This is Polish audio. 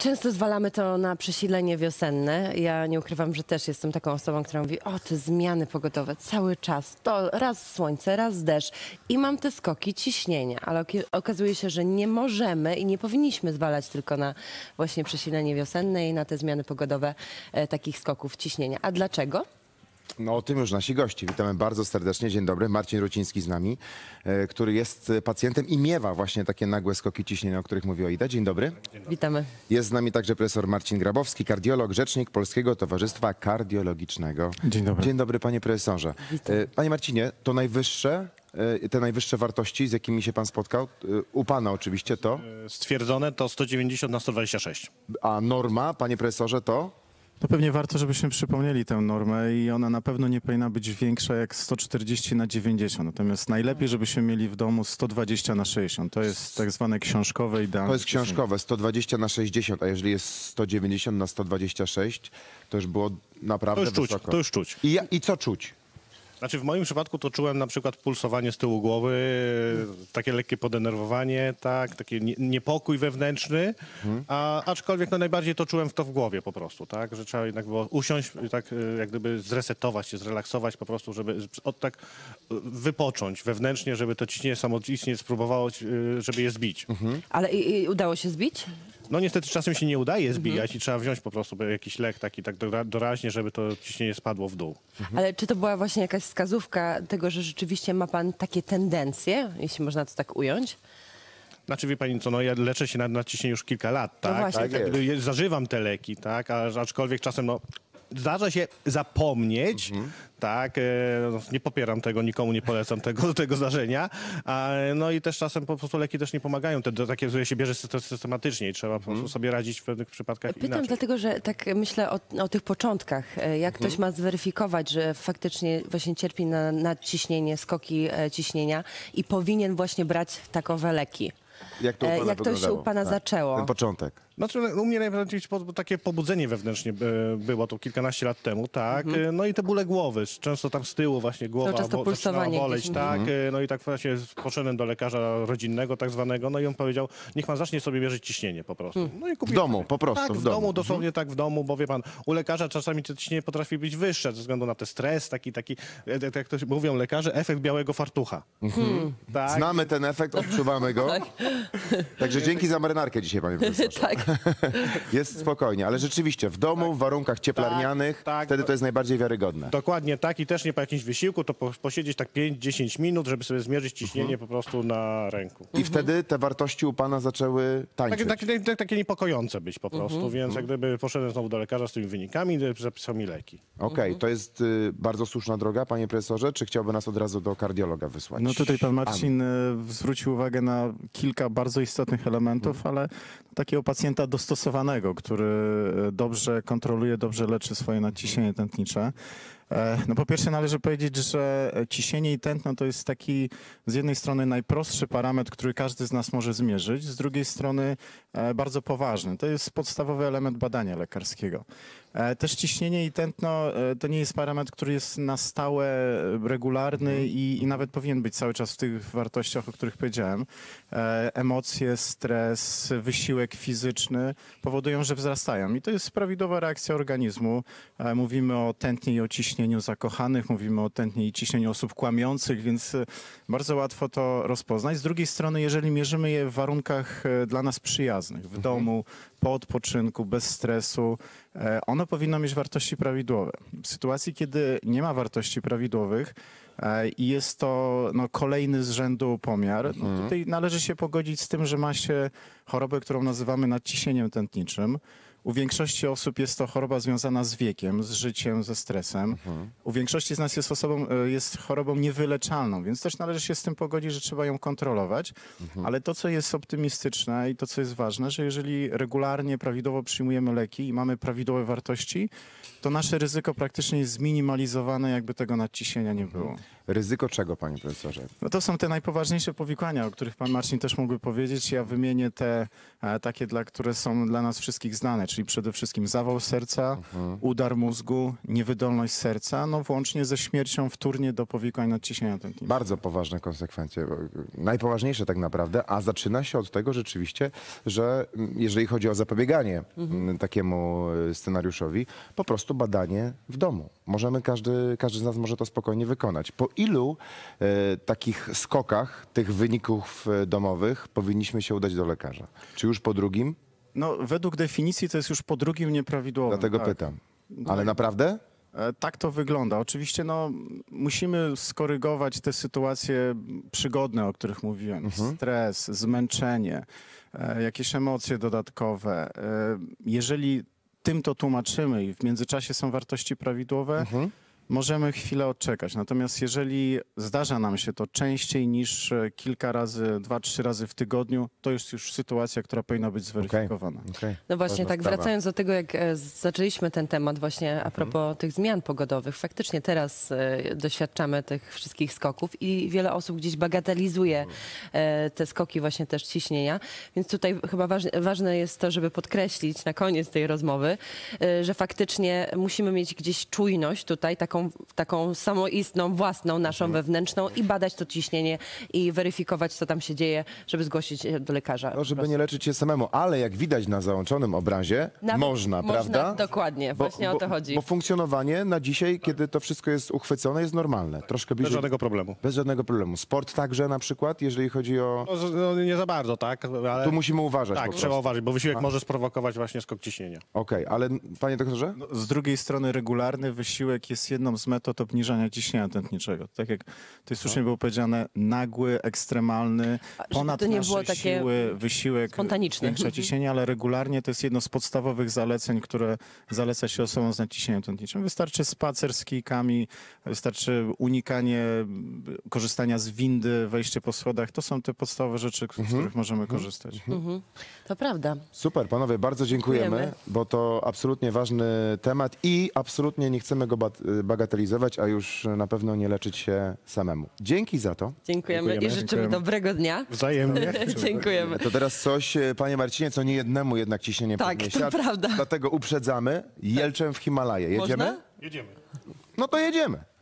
Często zwalamy to na przesilenie wiosenne. Ja nie ukrywam, że też jestem taką osobą, która mówi, o te zmiany pogodowe cały czas, to raz słońce, raz deszcz i mam te skoki ciśnienia, ale okazuje się, że nie możemy i nie powinniśmy zwalać tylko na właśnie przesilenie wiosenne i na te zmiany pogodowe takich skoków ciśnienia. A dlaczego? No o tym już nasi gości. Witamy bardzo serdecznie. Dzień dobry. Marcin Ruciński z nami, który jest pacjentem i miewa właśnie takie nagłe skoki ciśnienia, o których mówi Oida. Dzień dobry. Witamy. Jest z nami także profesor Marcin Grabowski, kardiolog, rzecznik Polskiego Towarzystwa Kardiologicznego. Dzień dobry. Dzień dobry, panie profesorze. Witam. Panie Marcinie, to te najwyższe wartości, z jakimi się pan spotkał, u pana oczywiście to, Stwierdzone to 190 na 126. a norma, panie profesorze, to? No pewnie warto, żebyśmy przypomnieli tę normę i ona na pewno nie powinna być większa jak 140 na 90. Natomiast najlepiej, żebyśmy mieli w domu 120 na 60. To jest tak zwane książkowe idealne. To jest książkowe, 120 na 60, a jeżeli jest 190 na 126, to już było naprawdę To już czuć, wysoko. to już czuć. I co czuć? Znaczy w moim przypadku to czułem na przykład pulsowanie z tyłu głowy, takie lekkie podenerwowanie, tak, taki niepokój wewnętrzny, aczkolwiek no, najbardziej to czułem w głowie po prostu, tak, że trzeba jednak było usiąść i tak jak gdyby zresetować się, zrelaksować po prostu, żeby tak wypocząć wewnętrznie, żeby to ciśnienie samoistnie spróbowało, żeby je zbić. Ale i udało się zbić? No niestety czasem się nie udaje zbijać i trzeba wziąć po prostu jakiś lek taki tak doraźnie, żeby to ciśnienie spadło w dół. Ale czy to była właśnie jakaś wskazówka tego, że rzeczywiście ma pan takie tendencje, jeśli można to tak ująć? Znaczy, wie pani co, no ja leczę się na nadciśnienie już kilka lat, tak? właśnie. Tak Jakby zażywam te leki, tak? Aczkolwiek czasem, no, zdarza się zapomnieć, tak? No, nie popieram tego, nikomu nie polecam tego zdarzenia. No i też czasem po prostu leki też nie pomagają. Takie, które się bierze systematycznie i trzeba po prostu sobie radzić w pewnych przypadkach Pytam inaczej. dlatego, że tak myślę o tych początkach. Jak ktoś ma zweryfikować, że faktycznie właśnie cierpi na nadciśnienie, skoki ciśnienia i powinien właśnie brać takowe leki. Jak to u pana Jak to się wyglądało? u pana zaczęło? Ten początek. Znaczy, u mnie najbardziej takie pobudzenie wewnętrznie było to kilkanaście lat temu, tak? No i te bóle głowy, często tam z tyłu właśnie głowa Cały czas to zaczynała pulsowanie boleć, gdzieś. tak? No i tak właśnie poszedłem do lekarza rodzinnego tak zwanego, no i on powiedział, niech pan zacznie sobie mierzyć ciśnienie po prostu. No i kupiłem W domu, sobie. po prostu, Tak, w w domu. domu, dosłownie tak w domu, bo wie pan, u lekarza czasami to ciśnienie potrafi być wyższe ze względu na ten stres, taki, jak to mówią lekarze, efekt białego fartucha. Tak? Znamy ten efekt, odczuwamy go. Także dzięki za marynarkę dzisiaj, panie profesorze. Tak. Jest spokojnie, ale rzeczywiście w domu, w warunkach cieplarnianych, tak. wtedy to jest najbardziej wiarygodne. Dokładnie tak i też nie po jakimś wysiłku, to posiedzieć tak 5-10 minut, żeby sobie zmierzyć ciśnienie po prostu na ręku. I wtedy te wartości u pana zaczęły tańczyć. Takie niepokojące być po prostu, więc jak gdyby poszedłem znowu do lekarza z tymi wynikami, zapisał mi leki. Okej, to jest bardzo słuszna droga, panie profesorze, czy chciałby nas od razu do kardiologa wysłać? No tutaj pan Marcin zwrócił uwagę na kilka bardzo istotnych elementów, ale takiego pacjenta dostosowanego, który dobrze kontroluje, dobrze leczy swoje nadciśnienie tętnicze. No po pierwsze należy powiedzieć, że ciśnienie i tętno to jest taki z jednej strony najprostszy parametr, który każdy z nas może zmierzyć, z drugiej strony bardzo poważny. To jest podstawowy element badania lekarskiego. Też ciśnienie i tętno to nie jest parametr, który jest na stałe regularny i nawet powinien być cały czas w tych wartościach, o których powiedziałem. Emocje, stres, wysiłek fizyczny powodują, że wzrastają i to jest prawidłowa reakcja organizmu. Mówimy o tętnie i o ciśnieniu zakochanych, mówimy o tętnie i ciśnieniu osób kłamiących, więc bardzo łatwo to rozpoznać. Z drugiej strony, jeżeli mierzymy je w warunkach dla nas przyjaznych, w domu, po odpoczynku, bez stresu, ono powinno mieć wartości prawidłowe. W sytuacji, kiedy nie ma wartości prawidłowych i jest to kolejny z rzędu pomiar, tutaj należy się pogodzić z tym, że ma się chorobę, którą nazywamy nadciśnieniem tętniczym. U większości osób jest to choroba związana z wiekiem, z życiem, ze stresem. U większości z nas jest chorobą niewyleczalną, więc też należy się z tym pogodzić, że trzeba ją kontrolować. Ale to, co jest optymistyczne i to, co jest ważne, że jeżeli regularnie, prawidłowo przyjmujemy leki i mamy prawidłowe wartości, to nasze ryzyko praktycznie jest zminimalizowane, jakby tego nadciśnienia nie było. Ryzyko czego, panie profesorze? No to są te najpoważniejsze powikłania, o których pan Marcin też mógłby powiedzieć. Ja wymienię te takie, które są dla nas wszystkich znane, czyli przede wszystkim zawał serca, udar mózgu, niewydolność serca, no włącznie ze śmiercią wtórnie do powikłań nadciśnienia tętniczego. Bardzo poważne konsekwencje, najpoważniejsze tak naprawdę, a zaczyna się od tego rzeczywiście, że jeżeli chodzi o zapobieganie takiemu scenariuszowi, po prostu badanie w domu. Każdy z nas może to spokojnie wykonać. Po ilu takich skokach tych wyników domowych powinniśmy się udać do lekarza? Czy już po drugim? No według definicji to jest już po drugim nieprawidłowym. Dlatego tak. pytam. Ale naprawdę? Tak to wygląda. Oczywiście no, musimy skorygować te sytuacje przygodne, o których mówiłem. Stres, zmęczenie, jakieś emocje dodatkowe. Jeżeli tym to tłumaczymy i w międzyczasie są wartości prawidłowe, możemy chwilę odczekać. Natomiast jeżeli zdarza nam się to częściej niż kilka razy, 2-3 razy w tygodniu, to jest już sytuacja, która powinna być zweryfikowana. Okej. No właśnie, Ważna tak sprawa. wracając do tego, jak zaczęliśmy ten temat właśnie a propos tych zmian pogodowych. Faktycznie teraz doświadczamy tych wszystkich skoków i wiele osób gdzieś bagatelizuje te skoki właśnie też ciśnienia. Więc tutaj chyba ważne jest to, żeby podkreślić na koniec tej rozmowy, że faktycznie musimy mieć gdzieś czujność tutaj, taką samoistną, własną, naszą wewnętrzną i badać to ciśnienie i weryfikować, co tam się dzieje, żeby zgłosić się do lekarza. No, po żeby prostu. nie leczyć się samemu, ale jak widać na załączonym obrazie, można, prawda? Dokładnie, właśnie o to chodzi. Bo funkcjonowanie na dzisiaj, kiedy to wszystko jest uchwycone, jest normalne. Troszkę Bez bliżej. żadnego problemu. Bez żadnego problemu. Sport także na przykład, jeżeli chodzi o... No, nie za bardzo, tak? Ale Tu musimy uważać tak, po trzeba prostu. uważać, bo wysiłek może sprowokować właśnie skok ciśnienia. Okej, ale panie doktorze? No, z drugiej strony regularny wysiłek jest jedną z metod obniżania ciśnienia tętniczego. Tak jak tutaj słusznie było powiedziane, nagły, ekstremalny, żeby ponad to nie nasze było takie siły wysiłek spontaniczne. zwiększa ciśnienie, ale regularnie to jest jedno z podstawowych zaleceń, które zaleca się osobom z nadciśnieniem tętniczym. Wystarczy spacer z kijkami, wystarczy unikanie korzystania z windy, wejście po schodach. To są te podstawowe rzeczy, z których możemy korzystać. To prawda. Super, panowie, bardzo dziękujemy, Dziękujemy. bo to absolutnie ważny temat i absolutnie nie chcemy go bagatelizować, a już na pewno nie leczyć się samemu. Dzięki za to. Dziękujemy i życzymy Dziękujemy. dobrego dnia. Wzajemnie. Dziękujemy. To teraz coś, panie Marcinie, co nie jednemu jednak ciśnienie Tak, podniesie. to prawda. Dlatego uprzedzamy. Jelczem w Himalaje. Jedziemy? Można? Jedziemy. No to jedziemy.